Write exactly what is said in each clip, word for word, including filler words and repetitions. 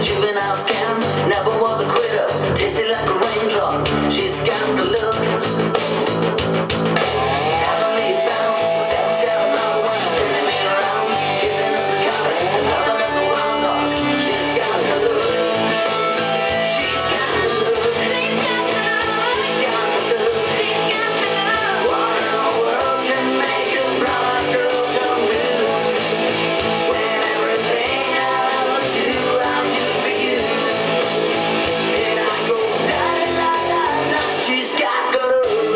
juvenile scam. Never was a quitter, tasted like a raindrop. She's got the look. Having me bound, stepping down another one, spinning me around, kissing us a carrot, loving us a wild dog. She's got the look. She's got the look. She's got the look. She's got the look. She's got the look. What in the world can make a brown girl turn blue? When everything I ever do, I'll do for you. And I go la la la la. She's got the look.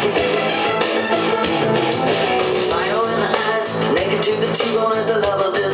Fire in the eyes, naked to the T-bone as the lovers